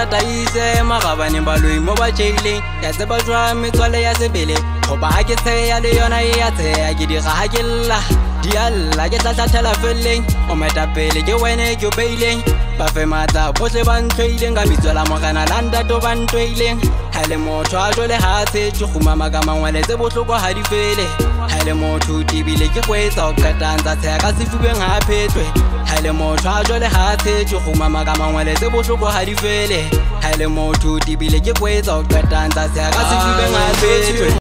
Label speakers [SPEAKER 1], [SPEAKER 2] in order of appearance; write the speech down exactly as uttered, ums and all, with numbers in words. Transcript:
[SPEAKER 1] tataise magabane baloi mo ba jaileng ya tseba jwa metswale ya sebele goba ha ke tsheya le yona e ya tsheya ke di ga ke lla di alla ke tla tla feleng o meta pele ke wene ke beileng ba fe matla bohle ba ntweileng ga bitswela mogana landa to ba ntweileng ha le motho a jole ha tshetse guma magama ngwele tse bohloko ha di fele ha le motho tibile ke kwetsa o qetanza tsheya ka sefubeng ha phetswe ha le motho a jole ha tshetse guma magama ngwele tse bohloko ha di fele ha le motho tibile ke kwetsa o qetanza tsheya ka sefubeng ha phetswe